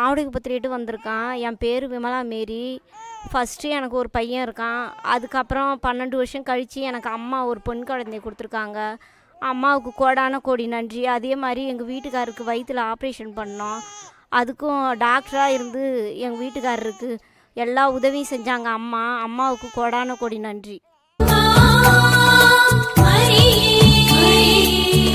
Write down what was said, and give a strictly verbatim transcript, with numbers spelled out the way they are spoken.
ஆவடிக்கு பத்திரிட்டு வந்திருக்கான். என் பேர் விமலா மேரி. ஃபஸ்ட்டு எனக்கு ஒரு பையன் இருக்கான். அதுக்கப்புறம் பன்னெண்டு வருஷம் கழித்து எனக்கு அம்மா ஒரு பெண் குழந்தைய கொடுத்துருக்காங்க. அம்மாவுக்கு கோடான கோடி நன்றி. அதே மாதிரி எங்கள் வீட்டுக்காரருக்கு வயிற்றில் ஆப்ரேஷன் பண்ணோம். அதுக்கும் டாக்டராக இருந்து எங்கள் வீட்டுக்காரருக்கு எல்லா உதவியும் செஞ்சாங்க அம்மா. அம்மாவுக்கு கோடான கோடி நன்றி.